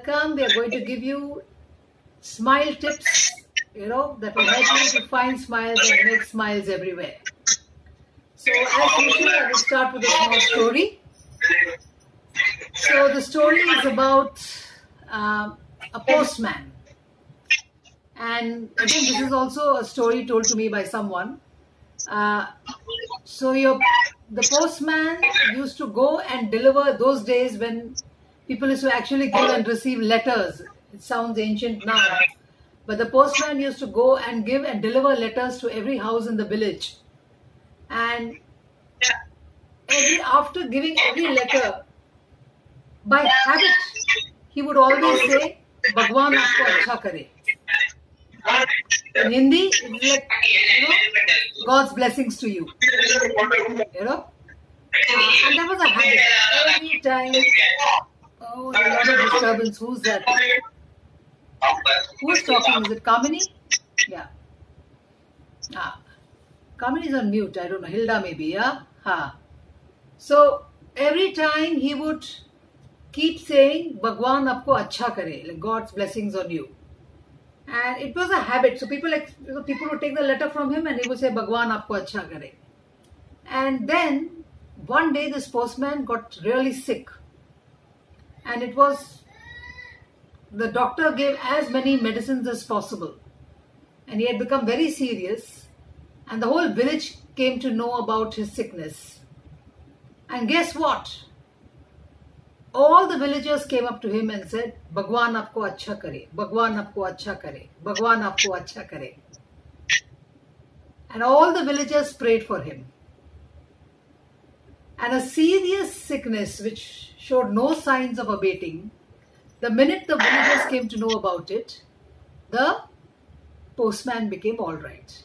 welcome. We are going to give you smile tips, that will help you to find smiles and make smiles everywhere. So as usual, I will start with a small story. So the story is about a postman. And again, this is also a story told to me by someone. The postman used to go and deliver those days when people used to actually give and receive letters. It sounds ancient now. But the postman used to go and give and deliver letters to every house in the village. And after giving every letter, by habit, he would always say, Bhagwan aapko acha kare. In Hindi, it's like, God's blessings to you. And that was a habit. Every time, oh, there's a lot of disturbance. Who's that? Who's talking? Is it Kamini? Yeah. Kamini is on mute. I don't know. Hilda maybe, yeah? So, every time he would keep saying, Bhagwan aapko acha kare, like God's blessings on you. And it was a habit. So people would take the letter from him and he would say, Bhagwan aapko acha kare. And then one day this postman got really sick. And the doctor gave as many medicines as possible. And he had become very serious. And the whole village came to know about his sickness. And guess what? All the villagers came up to him and said, Bhagwan aapko acha kare, Bhagwan aapko acha kare, Bhagwan aapko acha kare. And all the villagers prayed for him. And a serious sickness which showed no signs of abating, the minute the villagers came to know about it, the postman became all right.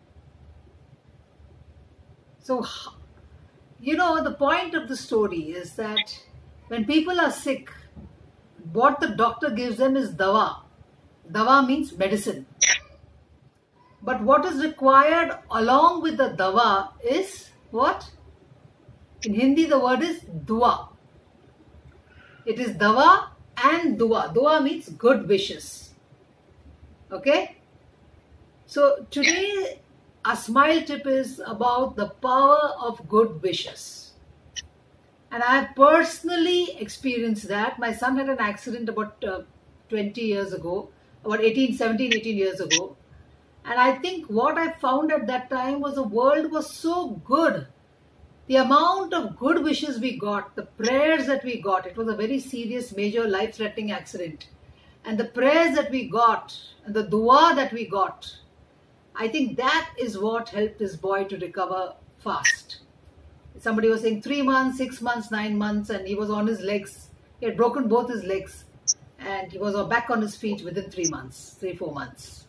So, the point of the story is that when people are sick, what the doctor gives them is dawa. Dawa means medicine. But what is required along with the dawa is what? In Hindi, the word is dua. It is dawa and dua. Dua means good wishes. Okay? So today, our smile tip is about the power of good wishes. And I have personally experienced that. My son had an accident about 20 years ago, about 17, 18 years ago. And I think what I found at that time was the world was so good. The amount of good wishes we got, the prayers that we got, it was a very serious, major, life-threatening accident. And the prayers that we got, and the dua that we got, I think that is what helped this boy to recover fast. Somebody was saying 3 months, 6 months, 9 months, and he was on his legs. He had broken both his legs, and he was back on his feet within 3 months, 3-4 months.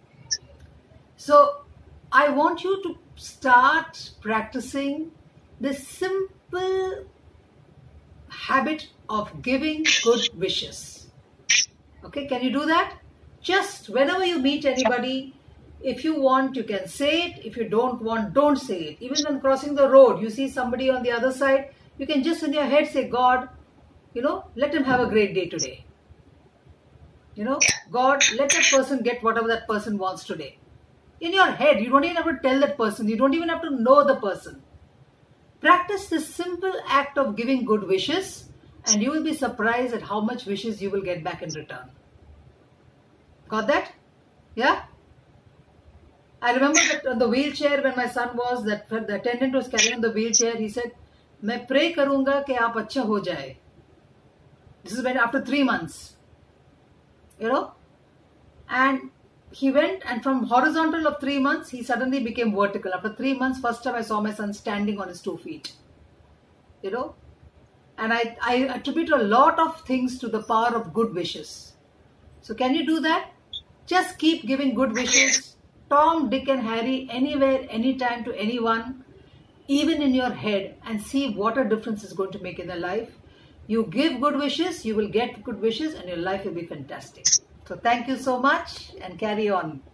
So I want you to start practicing this simple habit of giving good wishes. Okay, can you do that? Just whenever you meet anybody, if you want, you can say it. If you don't want, don't say it. Even when crossing the road, you see somebody on the other side, you can just in your head say, God, let him have a great day today. God, let that person get whatever that person wants today. In your head, you don't even have to tell that person. You don't even have to know the person. Practice this simple act of giving good wishes and you will be surprised at how much wishes you will get back in return. Got that? Yeah? I remember that on the wheelchair when my son was, that the attendant was carrying on the wheelchair, he said, मैं pray करूँगा कि आप अच्छा हो जाए. This is when after 3 months. And he went and from horizontal of 3 months, he suddenly became vertical. After 3 months, first time I saw my son standing on his 2 feet. And I attribute a lot of things to the power of good wishes. So can you do that? Just keep giving good wishes. Tom, Dick and Harry, anywhere, anytime to anyone, even in your head, and see what a difference it's going to make in their life. You give good wishes, you will get good wishes and your life will be fantastic. So thank you so much and carry on.